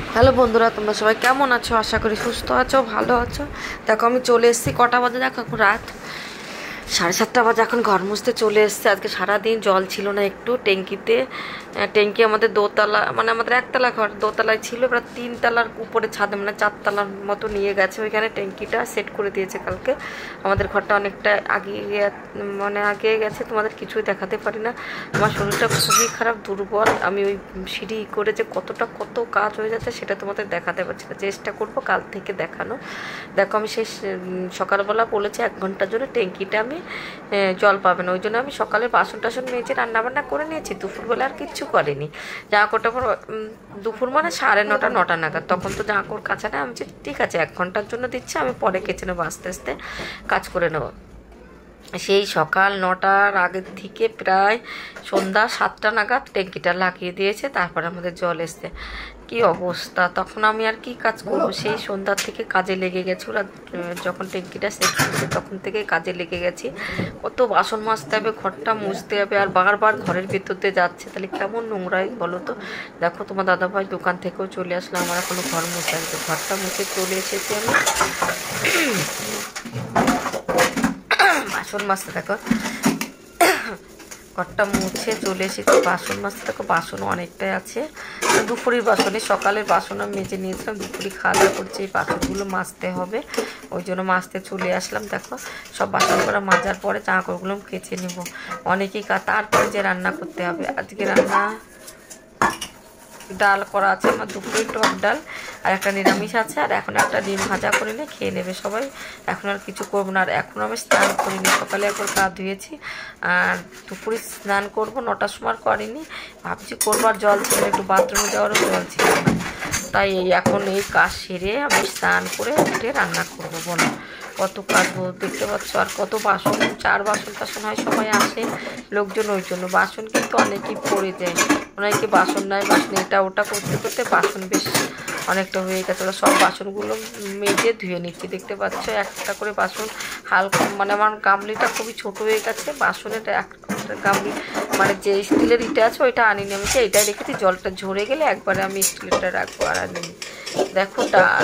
Hello বন্ধুরা, তোমরা সবাই কেমন আছো? আশা করি সুস্থ আছো, ভালো আছো। দেখো আমি চলে এসেছি, কটা বাজে দেখো, এখন রাত 7:30 বাজে। এখন ঘর মুছতে চলে এসছে। আজকে সারাদিন জল ছিল না একটু ট্যাঙ্কিতে। ট্যাঙ্কি আমাদের দোতলা, মানে আমাদের একতলা ঘর, দোতলায় ছিল, এবার 3 তলার উপরে ছাদে, মানে 4 তলার মতো নিয়ে গেছে। ওইখানে ট্যাঙ্কিটা সেট করে দিয়েছে কালকে। আমাদের ঘরটা অনেকটা আগিয়ে, মানে আগে গেছে, তোমাদের কিছুই দেখাতে পারি না। আমার শরীরটা খুবই খারাপ, দুর্বল। আমি ওই সিঁড়ি করে যে কত কাজ হয়ে যাচ্ছে সেটা তোমাদের দেখাতে পারছি না। চেষ্টা করবো কাল থেকে দেখানো। দেখো আমি সেই সকালবেলা বলেছি 1 ঘন্টার জন্য ট্যাঙ্কিটা আমি জল পাবে না, ওই জন্য আমি সকালে বাসন টাসন মেজে রান্নাবান্না করে নিয়েছি। দুপুরবেলা আর কিচ্ছু করিনি। জামা কাপড় দুপুর মানে 9:30 নাগাদ, তখন তো জামা কাপড় কাচা নেই। আমি ঠিক আছে 1 ঘন্টার জন্য দিচ্ছি, আমি পরে কেচে নেবো, আস্তে আস্তে কাজ করে নেবো। সেই সকাল 9টার আগের থেকে প্রায় সন্ধ্যা 7টা নাগাদ ট্যাঙ্কিটা লাগিয়ে দিয়েছে, তারপরে আমাদের জল এসছে। কি অবস্থা! তখন আমি আর কি কাজ করবো? সেই সন্ধ্যার থেকে কাজে লেগে গেছি। ওরা যখন ট্যাঙ্কিটা সেট করেছে তখন থেকে কাজে লেগে গেছি। কত বাসন মাজতে হবে, ঘরটা মুছতে হবে, আর বারবার ঘরের ভেতর দিয়ে যাচ্ছে, তাহলে কেমন নোংরাই বলো তো। দেখো তোমার দাদাভাই দোকান থেকেও চলে আসলো, আমার এখনো ঘর মুছে আছে। ঘরটা মুছে চলে এসেছি আমি বাসন মাজতে। দেখো ঘরটা মুছে চলে এসেছি বাসন মাজতে। দেখো বাসন অনেকটাই আছে, দুপুরের বাসনে, সকালের বাসন আমি মেজে নিয়েছিলাম। দুপুরে খাওয়া দাওয়া করছি, এই বাসনগুলো মাজতে হবে, ওই জন্য মাজতে চলে আসলাম। দেখো সব বাসন করা মাজার পরে জামা কাপড়গুলো কেচে নেব। অনেকেই তারপরে যে রান্না করতে হবে। আজকে রান্না ডাল করা আছে আমার, দুপুরে টক ডাল, আর একটা নিরামিষ আছে, আর এখন একটা ডিম ভাজা করে নিয়ে খেয়ে নেবে সবাই। এখন আর কিছু করবো না। আর এখন আমি স্নান করিনি, সকালে একবার গা ধুয়েছি, আর দুপুরে স্নান করবো 9টার সময় করিনি, ভাবছি করবো। আর জল ছিল, একটু বাথরুমে যাওয়ারও জল ছিল না, তাই এখন এই কাজ সেরে আমি স্নান করে উঠে রান্না করবো। বলো কত কাজ দেখতে পাচ্ছ, আর কত বাসন, 4 বাসন টাসন হয়, সবাই আসে লোকজন, ওই জন্য বাসন কিন্তু অনেকেই পড়ে যায়। অনেকে বাসন নাই, বাসন এটা ওটা করতে করতে বাসন বেশ অনেকটা হয়ে গেছে। ওরা সব বাসনগুলো মেজে ধুয়ে নিচ্ছি, দেখতে পাচ্ছ একটা করে বাসন হালকা, মানে আমার গামলিটা খুবই ছোট হয়ে গেছে। বাসনের একটা গামলি, মানে যে স্টিলের ইটা আছে ওইটা আনিনি আমি, এইটাই রেখেছি। জলটা ঝরে গেলে একবারে আমি স্টিলেরটা রাখবো, আর আনিনি। দেখো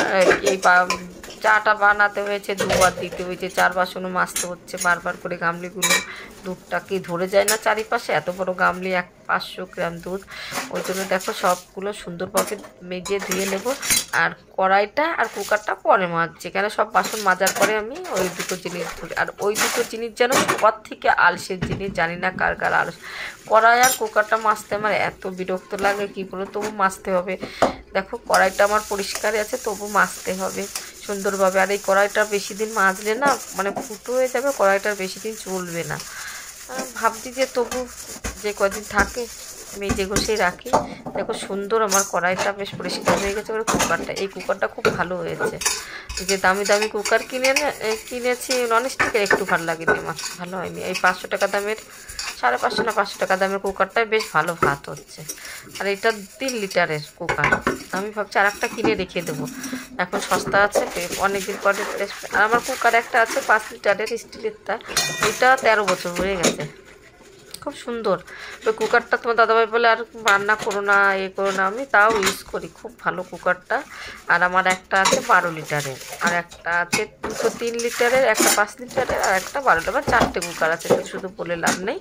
এই চাটা বানাতে হয়েছে, 2বার দিতে হয়েছে, 4 বাসনও মাজতে হচ্ছে বারবার করে। গামলিগুলো দুধটা কি ধরে যায় না চারিপাশে, এত বড় গামলি, 500 গ্রাম দুধ, ওই জন্য দেখো সবগুলো সুন্দরভাবে মেজে ধুয়ে নেব। আর কড়াইটা আর কুকারটা পরে মাজছি, কেন সব বাসন মাজার পরে আমি ওই দুটো জিনিস ধরি। আর ওই দুটো জিনিস যেন সবার থেকে আলসের জিনিস, জানি না কার কার আলস। কড়াই আর কুকারটা মাজতে আমার এত বিরক্ত লাগে, কী বলো, তবু মাজতে হবে। দেখো কড়াইটা আমার পরিষ্কারই আছে, তবু মাজতে হবে সুন্দরভাবে। আর এই কড়াইটা বেশি দিন মাজলে না, মানে ফুটো হয়ে যাবে, কড়াইটার বেশি দিন চলবে না। ভাবছি যে তবু যে কদিন থাকে মেজে ঘষেই রাখি। দেখো সুন্দর আমার কড়াইটা বেশ পরিষ্কার হয়ে গেছে। এবার কুকারটা, এই কুকারটা খুব ভালো হয়েছে। যে দামি দামি কুকার কিনেছি ননস্টিকের, একটু ভালো লাগেনি আমার, ভালো হয়নি। এই 500 টাকা দামের, 550 না 500 টাকা দামের কুকারটায় বেশ ভালো ভাত হচ্ছে। আর এটা 3 লিটারের কুকার, আমি ভাবছি আর একটা কিনে রেখে দেবো, এখন সস্তা আছে, অনেকদিন পরে। আর আমার কুকার একটা আছে 5 লিটারের স্টিলেরটা, ওইটা 13 বছর হয়ে গেছে, খুব সুন্দর। ওই কুকারটা তোমার দাদাভাই বলে আর রান্না করো না, করো না, আমি তাও ইউজ করি, খুব ভালো কুকারটা। আর আমার একটা আছে 12 লিটারের, আর একটা আছে 3 লিটারের, একটা 5 লিটারের, আর একটা 12 লিটার, 4টে কুকার আছে, শুধু বলে লাভ নেই।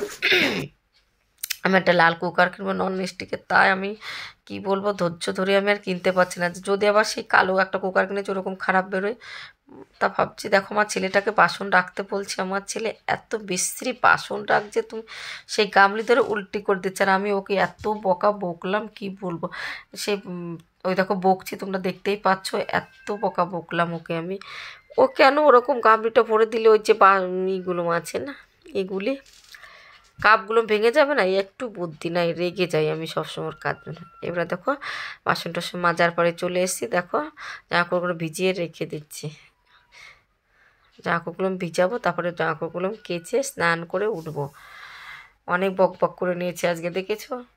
আমি একটা লাল কুকার কিনবো ননস্টিকের, তাই আমি কি বলবো, ধৈর্য ধরে আমি আর কিনতে পারছি না। যদি আবার সেই কালো একটা কুকার কিনেছি ওরকম খারাপ বেরোয়, তা ভাবছি। দেখো আমার ছেলেটাকে বাসন রাখতে বলছি, আমার ছেলে এত বিশ্রী বাসন রাখছে, তুমি সেই গামলি ধরে উল্টি করে দিচ্ছে। আর আমি ওকে এত বকা বকলাম, কি বলবো। সে ওই দেখো বকছি, তোমরা দেখতেই পাচ্ছ, এত বকা বকলাম ওকে আমি। ও কেন ওরকম গামলিটা ভরে দিলে ওই যে ইগুলো আছে না, এগুলি কাপগুলো ভেঙে যাবে না, একটু বুদ্ধি নাই, রেগে যাই আমি সবসময় কাজ। এবার দেখো বাসন টাসন মাজার পরে চলে এসেছি। দেখো জামা কাপড়গুলো ভিজিয়ে রেখে দিচ্ছি, জামা কাপড়গুলো ভিজাবো, তারপরে জামা কাপড়গুলো কেচে স্নান করে উঠবো। অনেক বক বক করে নিয়েছি আজকে, দেখেছো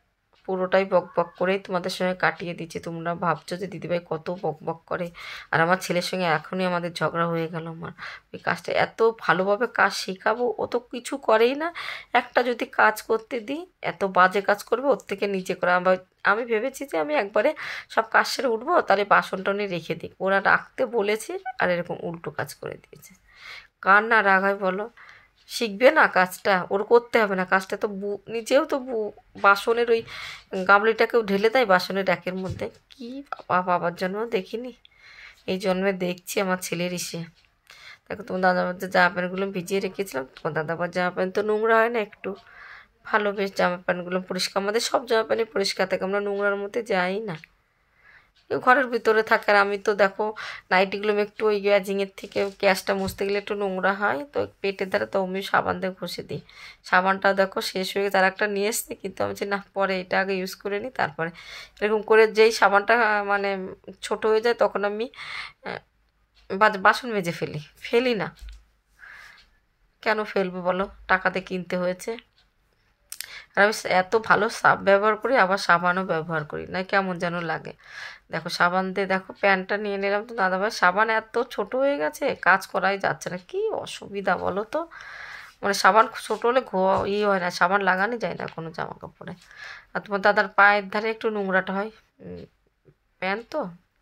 পুরোটাই বক বক করেই তোমাদের সঙ্গে কাটিয়ে দিচ্ছি। তোমরা ভাবছো যে দিদিভাই কত বক বক করে, আর আমার ছেলের সঙ্গে এখনই আমাদের ঝগড়া হয়ে গেল। আমার ওই কাজটা এত ভালোভাবে কাজ শেখাবো, ও তো কিছু করেই না। একটা যদি কাজ করতে দিই এত বাজে কাজ করবে, ওর থেকে নিচে করে। আমি ভেবেছি যে আমি একবারে সব কাজ সেরে উঠবো, তাহলে বাসন টনে রেখে দিই। ওরা রাখতে বলেছে আর এরকম উল্টো কাজ করে দিয়েছে। কার না রাগ হয় বলো? শিখবে না কাজটা, ওর করতে হবে না কাজটা। তো নিজেও তো বাসনের ওই গামলিটাকেও ঢেলে দেয় বাসনের র্যাকের মধ্যে। কি বাবার জন্ম দেখিনি, এই জন্মে দেখছি আমার ছেলের ইসে। দেখো তোমার দাদাবার যে জামা প্যান্টগুলো ভিজিয়ে রেখেছিলাম, তোমার দাদাবার জামা প্যান্ট তো নোংরা হয় না একটু, ভালো বেশ জামা প্যান্টগুলো পরিষ্কার। আমাদের সব জামা প্যান্টই পরিষ্কার থাকে, আমরা নোংরার মধ্যে যাই না। ঘরের ভিতরে থাকে। আর আমি তো দেখো নাইটিগুলো একটু ওই গ্যাজিংয়ের থেকে গ্যাসটা মুছতে গেলে একটু নোংরা হয়, তো পেটের ধারে তো আমি সাবান দিয়ে ঘষে দিই। সাবানটা দেখো শেষ হয়ে গেছে, আর একটা নিয়ে এসছি, কিন্তু আমি না পরে এটা আগে ইউজ করে নিই তারপরে। এরকম করে যেই সাবানটা মানে ছোট হয়ে যায় তখন আমি বাসন মেজে ফেলি না। কেন ফেলবো বলো? টাকাতে কিনতে হয়েছে। আর আমি এত ভালো সার্ফ ব্যবহার করি, আবার সাবানও ব্যবহার করি না, কেমন যেন লাগে। দেখো সাবান দিয়ে দেখো প্যান্টটা নিয়ে নিলাম, তো দাদাভাই সাবান এত ছোট হয়ে গেছে, কাজ করাই যাচ্ছে না। কি অসুবিধা বলো তো, মানে সাবান ছোট হলে হয় না, সাবান লাগানো যায় না কোনো জামা কাপড়ে। আর তোমার দাদার পায়ের ধারে একটু নোংরাটা হয়, প্যান্ট তো।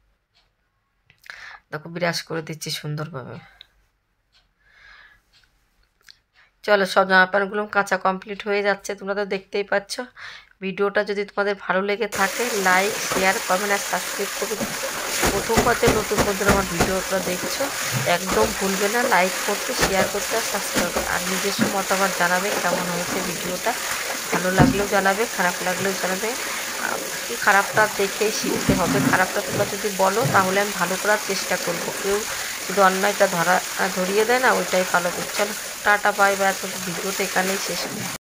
দেখো বিরাজ করে দিচ্ছি সুন্দরভাবে। চলো সব জামা প্যান্টগুলো কাঁচা কমপ্লিট হয়ে যাচ্ছে, তোমরা তো দেখতেই পাচ্ছ। ভিডিওটা যদি তোমাদের ভালো লেগে থাকে লাইক শেয়ার কমেন্ট আর সাবস্ক্রাইব করে দিও। প্রথমবার যে নতুন বন্ধুরা আমার ভিডিওটা দেখছো একদম ভুলবে না লাইক করতে, শেয়ার করতে আর সাবস্ক্রাইব করতে। আর নিজস্ব মতামত জানাবে কেমন হয়েছে ভিডিওটা, ভালো লাগলেও জানাবে, খারাপ লাগলেও জানাবে। খারাপটা দেখেই শিখতে হবে, খারাপটা তোমরা যদি বলো তাহলে আমি ভালো করার চেষ্টা করবো। কেউ যদি অন্যায়টা ধরিয়ে দেয় না, ওইটাই ভালো করছে। চলো টাটা বাই বাই, ভিডিওটা এখানেই শেষ।